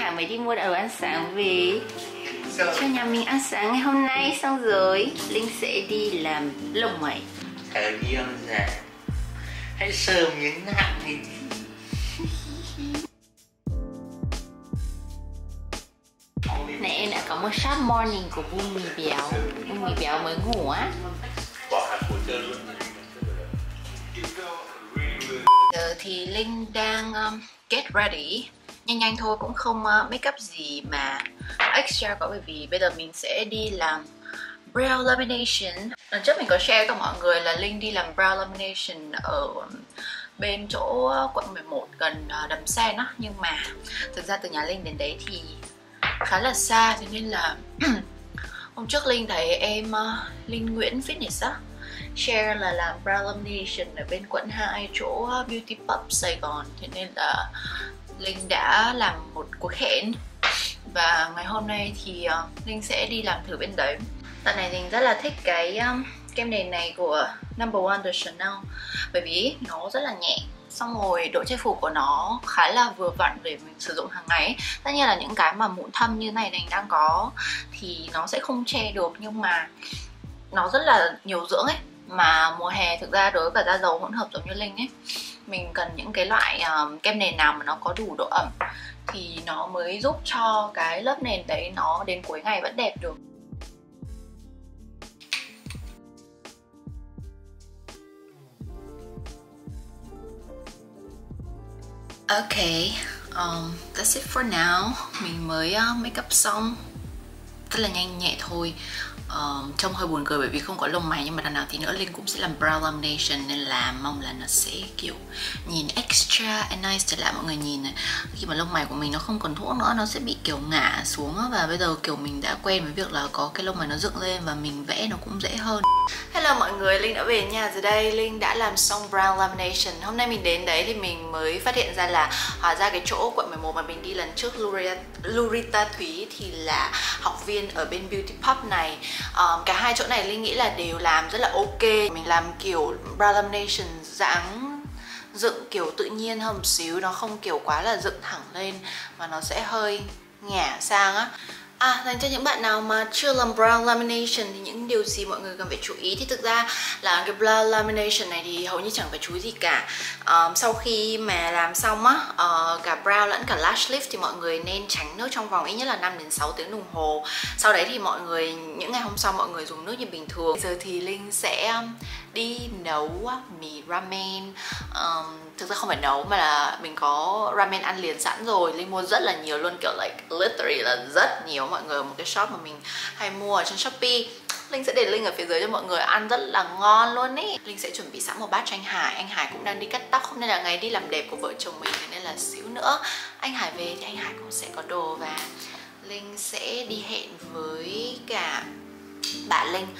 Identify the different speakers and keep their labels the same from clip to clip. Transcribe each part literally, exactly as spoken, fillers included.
Speaker 1: Hải mới đi mua đồ ăn sáng về cho nhà mình ăn sáng ngày hôm nay. Xong rồi Linh sẽ đi làm lông mày.
Speaker 2: Thời yêu già, hãy sờ miếng nặng đi.
Speaker 1: Nãy em đã có một shot morning của Bu Mì Béo. Bu Mì Béo mới ngủ á.
Speaker 2: Bỏ hạt củ chơi luôn.
Speaker 1: Giờ thì Linh đang um, get ready. Nhanh nhanh thôi, cũng không uh, make up gì mà extra có, bởi vì bây giờ mình sẽ đi làm brow lamination. Lần trước mình có share với mọi người là Linh đi làm brow lamination ở bên chỗ quận mười một gần uh, Đầm Sen á. Nhưng mà thực ra từ nhà Linh đến đấy thì khá là xa, cho nên là hôm trước Linh thấy em uh, Linh Nguyễn Fitness á share là làm brow lamination ở bên quận hai chỗ Beauty Pub Sài Gòn. Thế nên là Linh đã làm một cuộc hẹn và ngày hôm nay thì uh, Linh sẽ đi làm thử bên đấy. Dạo này Linh rất là thích cái um, kem nền này của Number One The Chanel, bởi vì nó rất là nhẹ, xong rồi độ che phủ của nó khá là vừa vặn để mình sử dụng hàng ngày. Tất nhiên là những cái mà mụn thâm như này Linh đang có thì nó sẽ không che được, nhưng mà nó rất là nhiều dưỡng ấy. Mà mùa hè thực ra đối với cả da dầu hỗn hợp giống như Linh ấy, mình cần những cái loại uh, kem nền nào mà nó có đủ độ ẩm thì nó mới giúp cho cái lớp nền đấy nó đến cuối ngày vẫn đẹp được. Ok, um, that's it for now. Mình mới uh, make up xong, rất là nhanh nhẹ thôi. Uh, trông hơi buồn cười bởi vì không có lông mày, nhưng mà đằng nào thì nữa Linh cũng sẽ làm brow lamination nên là mong là nó sẽ kiểu nhìn extra and nice trở lại mọi người nhìn này. Khi mà lông mày của mình nó không còn thuốc nữa, nó sẽ bị kiểu ngả xuống á, và bây giờ kiểu mình đã quen với việc là có cái lông mày nó dựng lên và mình vẽ nó cũng dễ hơn. Hello mọi người, Linh đã về nhà rồi đây. Linh đã làm xong brow lamination. Hôm nay mình đến đấy thì mình mới phát hiện ra là hóa ra cái chỗ quận mười một mà mình đi lần trước, Lurita, Lurita Thúy, thì là học viên ở bên Beauty Pub này. Um, cả hai chỗ này Linh nghĩ là đều làm rất là ok. Mình làm kiểu brow lamination dáng dựng kiểu tự nhiên hơn một xíu, nó không kiểu quá là dựng thẳng lên mà nó sẽ hơi ngả sang á. À, dành cho những bạn nào mà chưa làm brow lamination thì những điều gì mọi người cần phải chú ý? Thì thực ra là cái brow lamination này thì hầu như chẳng phải chú ý gì cả. um, Sau khi mà làm xong á, uh, cả brow lẫn cả lash lift thì mọi người nên tránh nước trong vòng ít nhất là năm đến sáu tiếng đồng hồ. Sau đấy thì mọi người, những ngày hôm sau mọi người dùng nước như bình thường. Bây giờ thì Linh sẽ đi nấu mì ramen. um, Thực ra không phải nấu mà là mình có ramen ăn liền sẵn rồi. Linh mua rất là nhiều luôn, kiểu like literally là rất nhiều mọi người. Một cái shop mà mình hay mua ở trên Shopee. Linh sẽ để link ở phía dưới cho mọi người, ăn rất là ngon luôn ý. Linh sẽ chuẩn bị sẵn một bát cho anh Hải. Anh Hải cũng đang đi cắt tóc, hôm nay là ngày đi làm đẹp của vợ chồng mình, nên là xíu nữa anh Hải về thì anh Hải cũng sẽ có đồ. Và Linh sẽ đi hẹn với cả bạn Linh.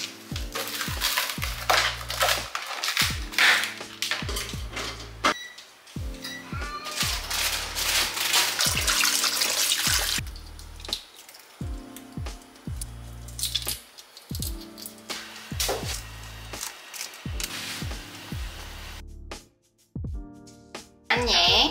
Speaker 1: Ăn nhẹ.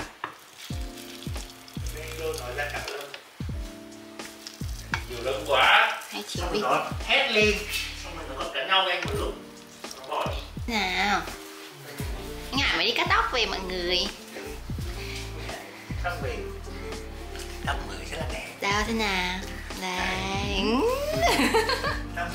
Speaker 2: Nói ra cả lông. Nhiều lông quá.
Speaker 1: Hay chỉ
Speaker 2: xong
Speaker 1: bị
Speaker 2: nó hét lên, xong rồi nó còn cắn nhau anh một lúc. Nó bỏ đi.
Speaker 1: nào. Anh Hải mới đi cắt tóc về mọi người.
Speaker 2: Tóc về. Tóc mới rất là đẹp.
Speaker 1: Đâu thế nào. Đây.
Speaker 2: Tóc.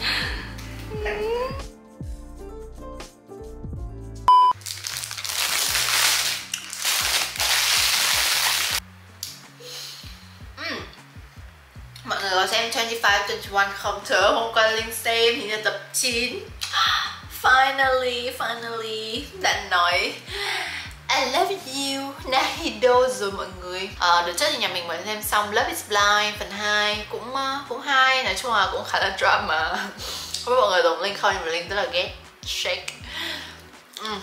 Speaker 1: Mọi người có xem hai mươi lăm, hai mươi mốt không thớ? Hôm qua Linh xem thì là tập chín. Finally, finally đã nói I love you Nahido rồi mọi người. à, Đợt trước thì nhà mình mới xem xong Love is Blind phần hai, cũng cũng hay. Nói chung là cũng khá là drama. Không biết mọi người giống Linh không, nhưng mà Linh rất là ghét shake. uhm.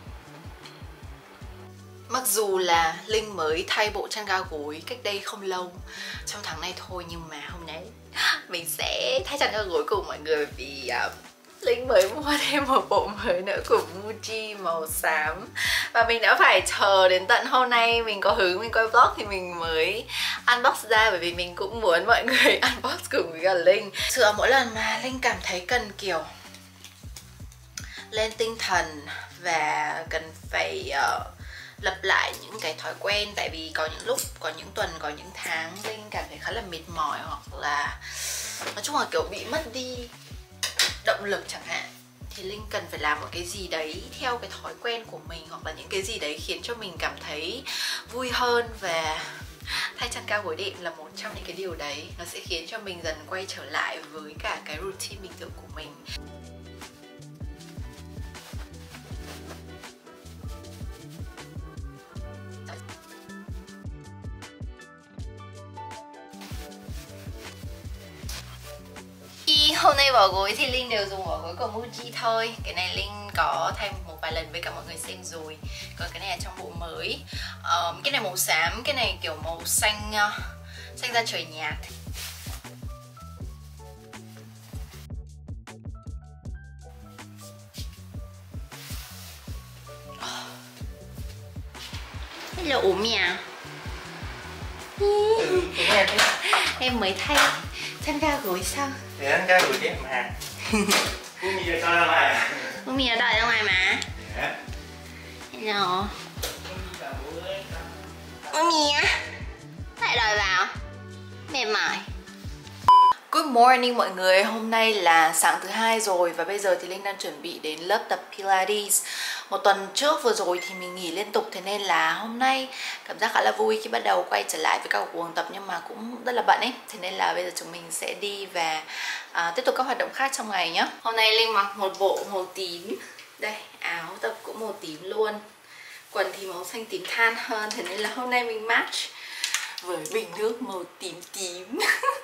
Speaker 1: Mặc dù là Linh mới thay bộ chăn ga gối cách đây không lâu, trong tháng này thôi, nhưng mà hôm nay mình sẽ thay chăn ga gối cùng mọi người, vì uh, Linh mới mua thêm một bộ mới nữa của Muji màu xám. Và mình đã phải chờ đến tận hôm nay mình có hứng mình quay vlog thì mình mới unbox ra. Bởi vì mình cũng muốn mọi người unbox cùng với cả Linh. Thực sự mỗi lần mà Linh cảm thấy cần kiểu lên tinh thần và cần phải uh, lập lại những cái thói quen. Tại vì có những lúc, có những tuần, có những tháng Linh cảm thấy khá là mệt mỏi, hoặc là nói chung là kiểu bị mất đi động lực chẳng hạn, thì Linh cần phải làm một cái gì đấy theo cái thói quen của mình, hoặc là những cái gì đấy khiến cho mình cảm thấy vui hơn. Và thay chăn cao gối đệm là một trong những cái điều đấy. Nó sẽ khiến cho mình dần quay trở lại với cả cái routine bình thường của mình. Hôm nay vỏ gối thì Linh đều dùng vỏ gối của Muji thôi. Cái này Linh có thay một vài lần với cả mọi người xem rồi. Còn cái này là trong bộ mới. um, Cái này màu xám, cái này kiểu màu xanh uh, xanh da trời nhạt. Hello ủ mèo. Em mới thay chăn ga gối xong.
Speaker 2: Thì anh cái gửi tiếp mà. Cô Mì ở sao ra ngoài?
Speaker 1: Cô Mì ở đợi ra ngoài mà.
Speaker 2: Dạ.
Speaker 1: Hello. Cô Mì á. Lại đợi vào. Mệt mỏi. Good morning mọi người, hôm nay là sáng thứ hai rồi và bây giờ thì Linh đang chuẩn bị đến lớp tập Pilates. Một tuần trước vừa rồi thì mình nghỉ liên tục, thế nên là hôm nay cảm giác khá là vui khi bắt đầu quay trở lại với các cuộc tập, nhưng mà cũng rất là bận ấy. Thế nên là bây giờ chúng mình sẽ đi và à, tiếp tục các hoạt động khác trong ngày nhé. Hôm nay Linh mặc một bộ màu tím. Đây, áo tập cũng màu tím luôn. Quần thì màu xanh tím than hơn, thế nên là hôm nay mình match với bình nước màu tím tím.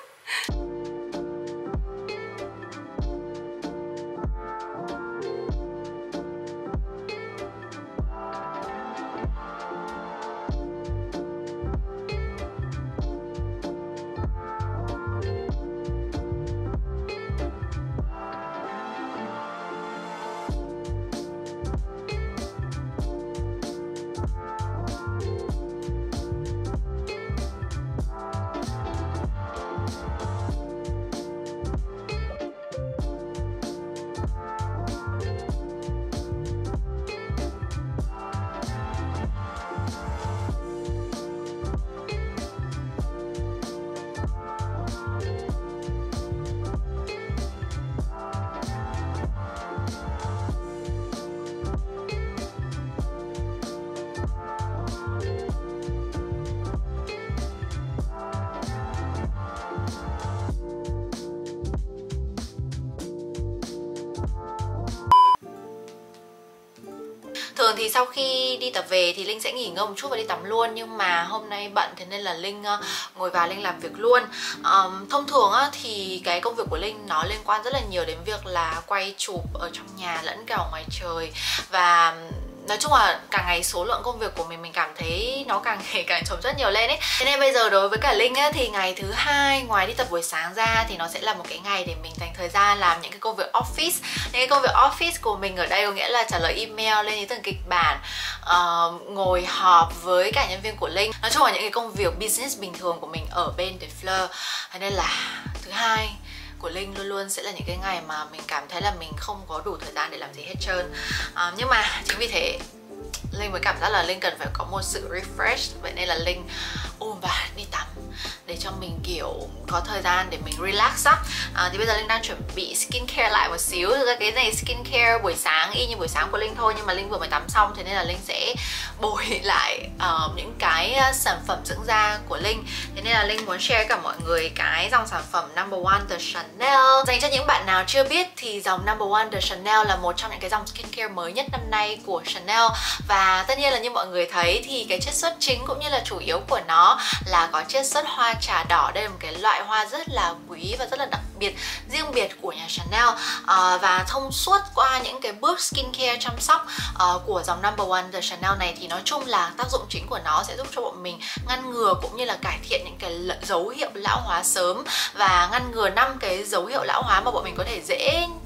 Speaker 1: Thường thì sau khi đi tập về thì Linh sẽ nghỉ ngơi một chút và đi tắm luôn. Nhưng mà hôm nay bận thế nên là Linh uh, ngồi vào Linh làm việc luôn. um, Thông thường uh, thì cái công việc của Linh nó liên quan rất là nhiều đến việc là quay chụp ở trong nhà lẫn cả ở ngoài trời. Và nói chung là càng ngày số lượng công việc của mình mình cảm thấy nó càng ngày càng chồng chất nhiều lên ấy. Thế nên bây giờ đối với cả Linh ấy, thì ngày thứ hai ngoài đi tập buổi sáng ra thì nó sẽ là một cái ngày để mình dành thời gian làm những cái công việc office. Những cái công việc office của mình ở đây có nghĩa là trả lời email, lên ý tưởng kịch bản, uh, ngồi họp với cả nhân viên của Linh. Nói chung là những cái công việc business bình thường của mình ở bên The Fleur. Thế nên là thứ hai của Linh luôn luôn sẽ là những cái ngày mà mình cảm thấy là mình không có đủ thời gian để làm gì hết trơn. à, Nhưng mà chính vì thế Linh mới cảm giác là Linh cần phải có một sự refresh. Vậy nên là Linh ôm và đi tắm để cho mình kiểu có thời gian để mình relax á. à, Thì bây giờ Linh đang chuẩn bị skincare lại một xíu. Thực ra cái này skincare buổi sáng y như buổi sáng của Linh thôi, nhưng mà Linh vừa mới tắm xong, thế nên là Linh sẽ bồi lại uh, những cái sản phẩm dưỡng da của Linh. Thế nên là Linh muốn share với cả mọi người cái dòng sản phẩm Number One The Chanel. Dành cho những bạn nào chưa biết thì dòng Number One The Chanel là một trong những cái dòng skincare mới nhất năm nay của Chanel. Và tất nhiên là như mọi người thấy thì cái chiết xuất chính cũng như là chủ yếu của nó là có chiết xuất hoa trà đỏ. Đây là một cái loại hoa rất là quý và rất là đặc biệt, riêng biệt của nhà Chanel. à, Và thông suốt qua những cái bước skincare chăm sóc uh, của dòng Number One The Chanel này thì nói chung là tác dụng chính của nó sẽ giúp cho bọn mình ngăn ngừa cũng như là cải thiện những cái dấu hiệu lão hóa sớm, và ngăn ngừa năm cái dấu hiệu lão hóa mà bọn mình có thể dễ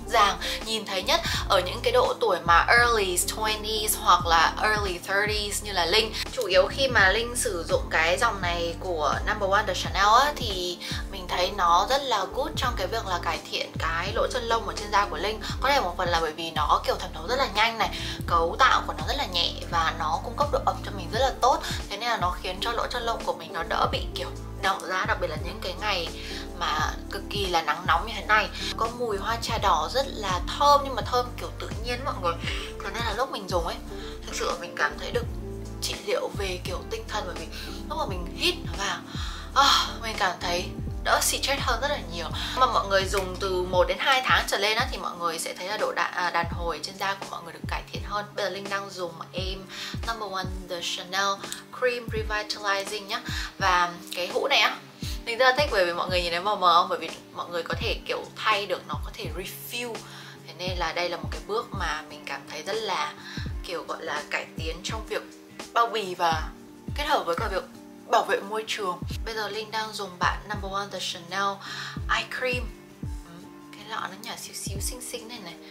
Speaker 1: dàng nhìn thấy nhất ở những cái độ tuổi mà early twenties hoặc là early thirties như là Linh. Chủ yếu khi mà Linh sử dụng cái dòng này của Number One The Chanel á, thì mình thấy nó rất là good trong cái việc là cải thiện cái lỗ chân lông ở trên da của Linh. Có thể một phần là bởi vì nó kiểu thẩm thấu rất là nhanh này, cấu tạo của nó rất là nhẹ và nó cung cấp độ ẩm cho mình rất là tốt. Thế nên là nó khiến cho lỗ chân lông của mình nó đỡ bị kiểu nở ra, đặc biệt là những cái ngày mà cực kỳ là nắng nóng như thế này. Có mùi hoa trà đỏ rất là thơm, nhưng mà thơm kiểu tự nhiên mọi người. Thế nên là lúc mình dùng ấy, thực sự mình cảm thấy được trị liệu về kiểu tinh thần, bởi vì lúc mà mình hít vào oh, mình cảm thấy đỡ stress hơn rất là nhiều. Mà mọi người dùng từ một đến hai tháng trở lên á, thì mọi người sẽ thấy là độ đàn, à, đàn hồi trên da của mọi người được cải thiện hơn. Bây giờ Linh đang dùng em Number One The Chanel Cream Revitalizing nhá. Và cái hũ này á, mình rất là thích bởi vì mọi người nhìn thấy mờ mờ không? Bởi vì mọi người có thể kiểu thay được, nó có thể refill. Thế nên là đây là một cái bước mà mình cảm thấy rất là kiểu gọi là cải tiến trong việc bao bì và kết hợp với cả việc bảo vệ môi trường. Bây giờ Linh đang dùng bản Number One The Chanel Eye Cream. Cái lọ nó nhỏ xíu xíu xinh xinh này này.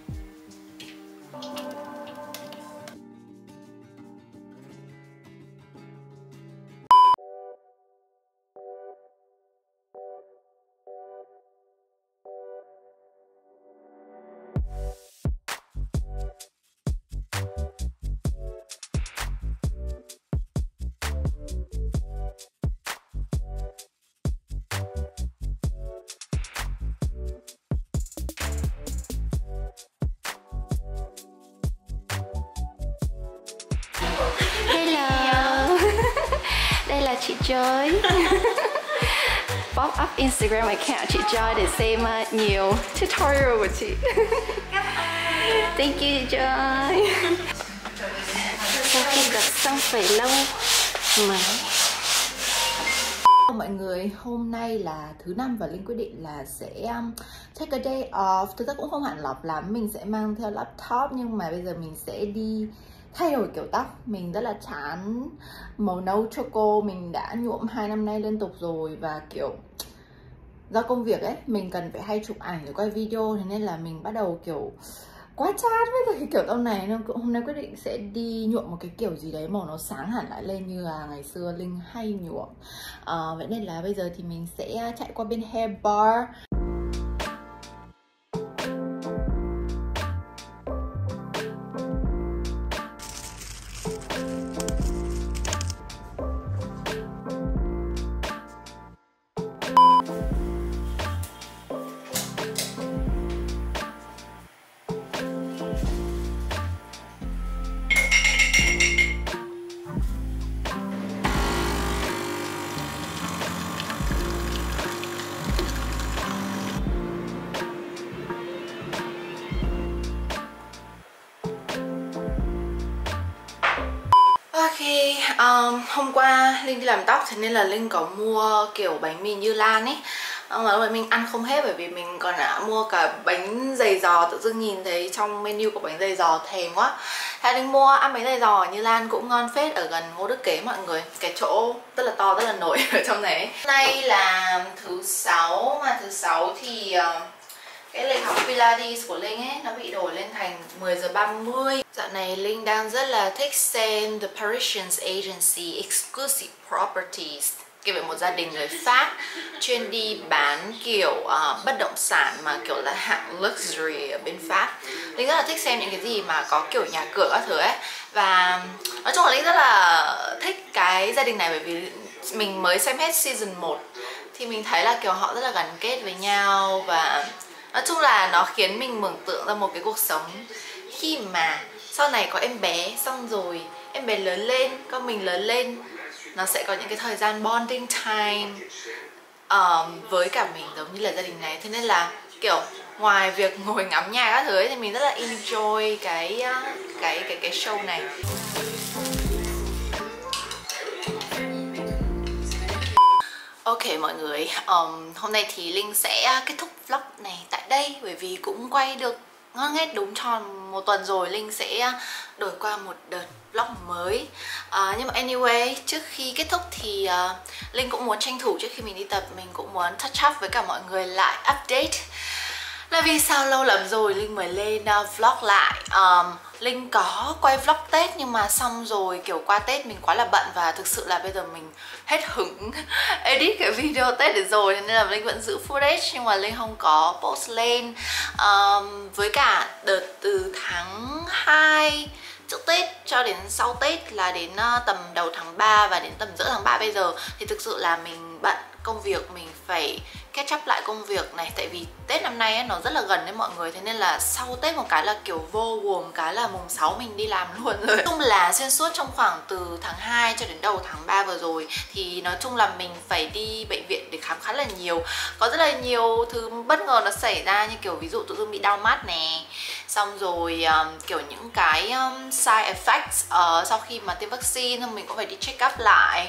Speaker 3: Chị Joy pop up Instagram account chị Joy để xem uh, nhiều tutorial của chị. Thank you chị Joy. Sau khi gặp xong phải lâu mấy.
Speaker 1: Mọi người, hôm nay là thứ năm và Linh quyết định là sẽ um, take a day off. Thực ra cũng không hẳn lọc lắm, mình sẽ mang theo laptop, nhưng mà bây giờ mình sẽ đi thay đổi kiểu tóc. Mình rất là chán màu nâu choco, mình đã nhuộm hai năm nay liên tục rồi. Và kiểu do công việc ấy, mình cần phải hay chụp ảnh để quay video, thế nên là mình bắt đầu kiểu quá chán với cả cái kiểu tóc này. Nên hôm nay quyết định sẽ đi nhuộm một cái kiểu gì đấy màu nó sáng hẳn lại lên như là ngày xưa Linh hay nhuộm. à, Vậy nên là bây giờ thì mình sẽ chạy qua bên hair bar. Ok, um, hôm qua Linh đi làm tóc, thế nên là Linh có mua kiểu bánh mì Như Lan ấy. Nhưng mà lúc đấy mình ăn không hết bởi vì mình còn đã mua cả bánh dày giò. Tự dưng nhìn thấy trong menu của bánh dày giò thèm quá. Thế Linh mua ăn bánh dày giò ở Như Lan cũng ngon phết, ở gần Ngô Đức Kế mọi người. Cái chỗ rất là to, rất là nổi ở trong này. Hôm nay là thứ sáu, mà thứ sáu thì uh, cái lịch học Pilates của Linh ấy nó bị đổi lên thành mười giờ ba mươi. Dạo này Linh đang rất là thích xem The Parisians Agency Exclusive Properties, kể về một gia đình người Pháp chuyên đi bán kiểu uh, bất động sản mà kiểu là hạng luxury ở bên Pháp. Linh rất là thích xem những cái gì mà có kiểu nhà cửa các thứ ấy. Và nói chung là Linh rất là thích cái gia đình này bởi vì mình mới xem hết season một thì mình thấy là kiểu họ rất là gắn kết với nhau. Và nói chung là nó khiến mình mường tượng ra một cái cuộc sống khi mà sau này có em bé, xong rồi em bé lớn lên, con mình lớn lên, nó sẽ có những cái thời gian bonding time um, với cả mình giống như là gia đình này. Thế nên là kiểu ngoài việc ngồi ngắm nhà các thứ ấy, thì mình rất là enjoy cái cái cái cái show này. Ok mọi người, um, hôm nay thì Linh sẽ kết thúc vlog này tại đây, bởi vì cũng quay được ngon nghét đúng tròn một tuần rồi. Linh sẽ đổi qua một đợt vlog mới. uh, Nhưng mà anyway, trước khi kết thúc thì uh, Linh cũng muốn tranh thủ trước khi mình đi tập, mình cũng muốn touch up với cả mọi người lại, update Là vì sao lâu lắm rồi Linh mới lên uh, vlog lại. um, Linh có quay vlog Tết nhưng mà xong rồi kiểu qua Tết mình quá là bận và thực sự là bây giờ mình hết hứng edit cái video Tết để rồi, nên là Linh vẫn giữ footage nhưng mà Linh không có post lên. um, Với cả đợt từ tháng hai trước Tết cho đến sau Tết là đến uh, tầm đầu tháng ba và đến tầm giữa tháng ba bây giờ thì thực sự là mình bận công việc, mình phải catch up lại công việc này. Tại vì Tết năm nay ấy, nó rất là gần với mọi người, thế nên là sau Tết một cái là kiểu vô gồm cái là mùng sáu mình đi làm luôn rồi. Nói chung là xuyên suốt trong khoảng từ tháng hai cho đến đầu tháng ba vừa rồi thì nói chung là mình phải đi bệnh viện để khám khá là nhiều. Có rất là nhiều thứ bất ngờ nó xảy ra, như kiểu ví dụ tự dưng bị đau mắt nè, xong rồi um, kiểu những cái um, side effects uh, sau khi mà tiêm vaccine mình cũng phải đi check up lại.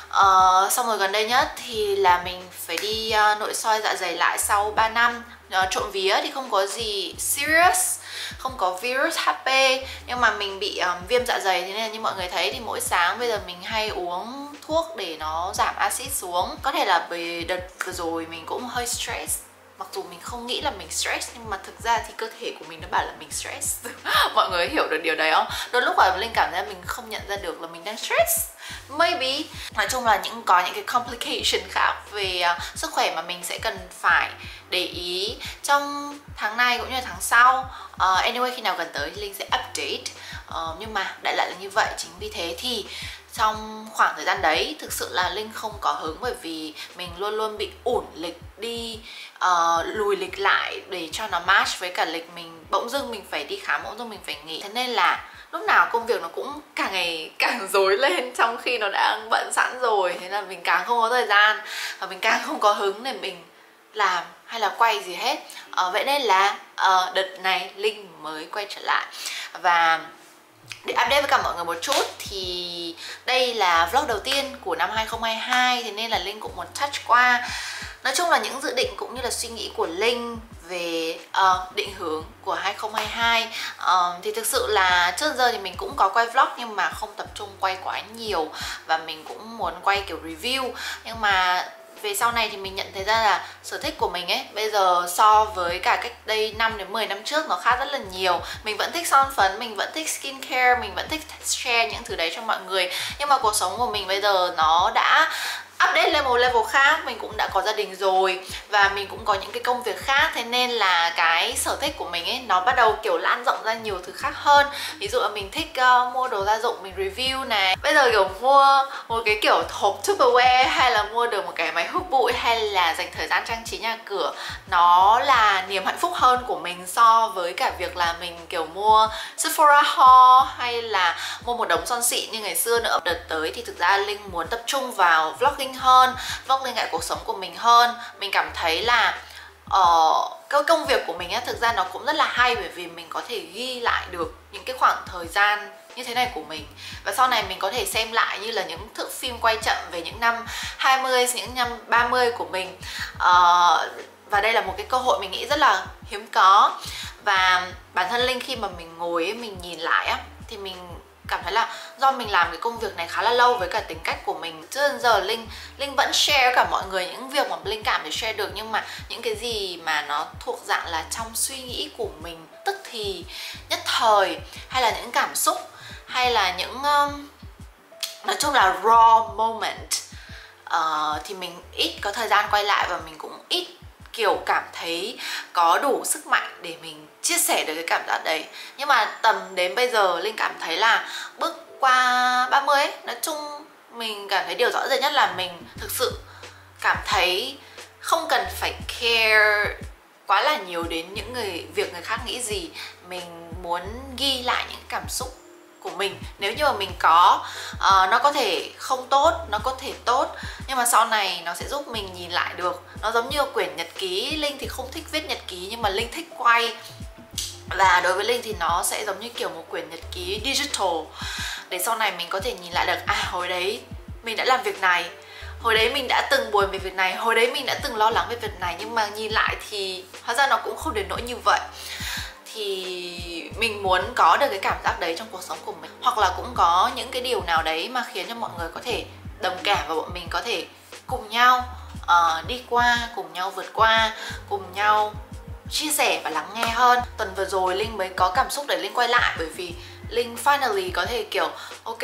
Speaker 1: Uh, xong rồi gần đây nhất thì là mình phải đi uh, nội soi dạ dày lại sau ba năm. uh, Trộm vía thì không có gì serious, không có virus hát pê, nhưng mà mình bị um, viêm dạ dày, thế nên là như mọi người thấy thì mỗi sáng bây giờ mình hay uống thuốc để nó giảm axit xuống. Có thể là bởi đợt vừa rồi mình cũng hơi stress, mặc dù mình không nghĩ là mình stress nhưng mà thực ra thì cơ thể của mình nó bảo là mình stress. Mọi người hiểu được điều đấy không? Đôi lúc là Linh cảm thấy mình không nhận ra được là mình đang stress. Maybe. Nói chung là những có những cái complication khác về uh, sức khỏe mà mình sẽ cần phải để ý trong tháng này cũng như là tháng sau. uh, Anyway, khi nào gần tới Linh sẽ update. uh, Nhưng mà đại loại là như vậy. Chính vì thế thì trong khoảng thời gian đấy thực sự là Linh không có hứng, bởi vì mình luôn luôn bị ủn lịch đi, uh, lùi lịch lại để cho nó match với cả lịch mình. Bỗng dưng mình phải đi khám, bỗng dưng mình phải nghỉ. Thế nên là lúc nào công việc nó cũng càng ngày càng rối lên trong khi nó đang bận sẵn rồi. Thế là mình càng không có thời gian và mình càng không có hứng để mình làm hay là quay gì hết. uh, Vậy nên là uh, đợt này Linh mới quay trở lại. Và để update với cả mọi người một chút thì đây là vlog đầu tiên của năm hai không hai hai, thế nên là Linh cũng muốn touch qua. Nói chung là những dự định cũng như là suy nghĩ của Linh về uh, định hướng của hai không hai hai. uh, Thì thực sự là trước giờ thì mình cũng có quay vlog nhưng mà không tập trung quay quá nhiều, và mình cũng muốn quay kiểu review. Nhưng mà về sau này thì mình nhận thấy ra là sở thích của mình ấy bây giờ so với cả cách đây năm đến mười năm trước nó khác rất là nhiều. Mình vẫn thích son phấn, mình vẫn thích skincare, mình vẫn thích share những thứ đấy cho mọi người. Nhưng mà cuộc sống của mình bây giờ nó đã update lên một level khác. Mình cũng đã có gia đình rồi và mình cũng có những cái công việc khác, thế nên là cái sở thích của mình ấy nó bắt đầu kiểu lan rộng ra nhiều thứ khác hơn. Ví dụ là mình thích uh, mua đồ gia dụng, mình review này. Bây giờ kiểu mua một cái kiểu hộp Tupperware, hay là mua được một cái máy hút bụi, hay là dành thời gian trang trí nhà cửa, nó là niềm hạnh phúc hơn của mình so với cả việc là mình kiểu mua Sephora haul hay là mua một đống son xịn như ngày xưa nữa. Đợt tới thì thực ra Linh muốn tập trung vào vlogging hơn, vlog lên lại cuộc sống của mình hơn. Mình cảm thấy là uh, cái công việc của mình á, thực ra nó cũng rất là hay, bởi vì mình có thể ghi lại được những cái khoảng thời gian như thế này của mình, và sau này mình có thể xem lại như là những thước phim quay chậm về những năm hai mươi, những năm ba mươi của mình. uh, Và đây là một cái cơ hội mình nghĩ rất là hiếm có. Và bản thân Linh khi mà mình ngồi ấy, mình nhìn lại á, thì mình cảm thấy là do mình làm cái công việc này khá là lâu với cả tính cách của mình, chứ đến giờ Linh Linh vẫn share cả mọi người những việc mà Linh cảm để share được, nhưng mà những cái gì mà nó thuộc dạng là trong suy nghĩ của mình tức thì, nhất thời, hay là những cảm xúc, hay là những um, nói chung là raw moment, uh, thì mình ít có thời gian quay lại, và mình cũng ít kiểu cảm thấy có đủ sức mạnh để mình chia sẻ được cái cảm giác đấy. Nhưng mà tầm đến bây giờ Linh cảm thấy là bước qua ba mươi ấy, nói chung mình cảm thấy điều rõ rệt nhất là mình thực sự cảm thấy không cần phải care quá là nhiều đến những người việc người khác nghĩ gì. Mình muốn ghi lại những cảm xúc của mình. Nếu như mà mình có, uh, nó có thể không tốt, nó có thể tốt, nhưng mà sau này nó sẽ giúp mình nhìn lại được. Nó giống như quyển nhật ký. Linh thì không thích viết nhật ký, nhưng mà Linh thích quay. Và đối với Linh thì nó sẽ giống như kiểu một quyển nhật ký digital, để sau này mình có thể nhìn lại được, à hồi đấy mình đã làm việc này, hồi đấy mình đã từng buồn về việc này, hồi đấy mình đã từng lo lắng về việc này, nhưng mà nhìn lại thì hóa ra nó cũng không đến nỗi như vậy. Thì mình muốn có được cái cảm giác đấy trong cuộc sống của mình, hoặc là cũng có những cái điều nào đấy mà khiến cho mọi người có thể đồng cảm, và bọn mình có thể cùng nhau uh, đi qua, cùng nhau vượt qua, cùng nhau chia sẻ và lắng nghe hơn. Tuần vừa rồi Linh mới có cảm xúc để Linh quay lại, bởi vì Linh finally có thể kiểu ok,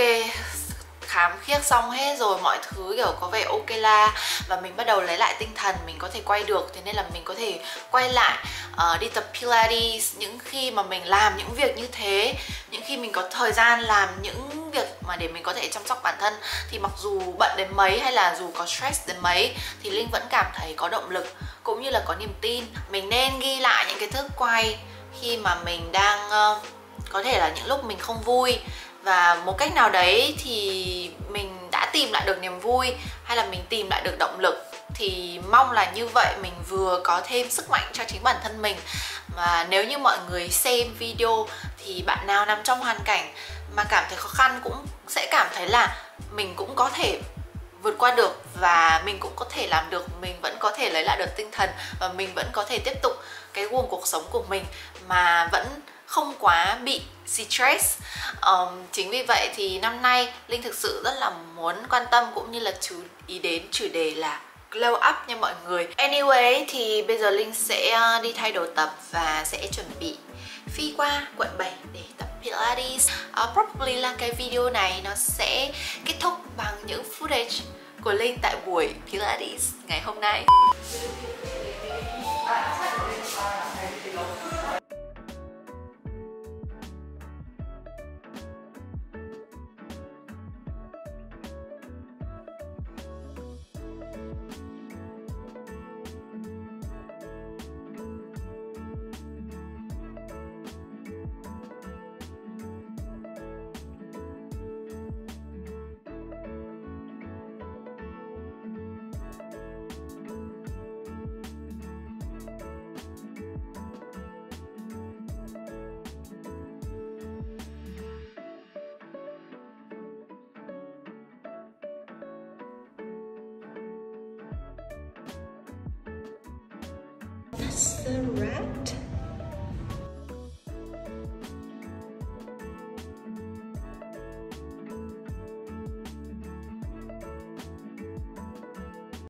Speaker 1: khám khiếc xong hết rồi, mọi thứ kiểu có vẻ ok la, và mình bắt đầu lấy lại tinh thần, mình có thể quay được. Thế nên là mình có thể quay lại uh, đi tập Pilates những khi mà mình làm những việc như thế, những khi mình có thời gian làm những việc mà để mình có thể chăm sóc bản thân. Thì mặc dù bận đến mấy hay là dù có stress đến mấy thì Linh vẫn cảm thấy có động lực cũng như là có niềm tin. Mình nên ghi lại những cái thức quay khi mà mình đang uh, có thể là những lúc mình không vui, và một cách nào đấy thì mình đã tìm lại được niềm vui hay là mình tìm lại được động lực. Thì mong là như vậy mình vừa có thêm sức mạnh cho chính bản thân mình. Mà nếu như mọi người xem video thì bạn nào nằm trong hoàn cảnh mà cảm thấy khó khăn cũng sẽ cảm thấy là mình cũng có thể vượt qua được, và mình cũng có thể làm được, mình vẫn có thể lấy lại được tinh thần, và mình vẫn có thể tiếp tục cái guồng cuộc sống của mình mà vẫn không quá bị stress. um, Chính vì vậy thì năm nay Linh thực sự rất là muốn quan tâm cũng như là chú ý đến chủ đề là glow up nha mọi người. Anyway thì bây giờ Linh sẽ đi thay đồ tập và sẽ chuẩn bị phi qua quận bảy để tập Pilates. uh, Probably là cái video này nó sẽ kết thúc bằng những footage của Linh tại buổi Pilates ngày hôm nay. That's the rat.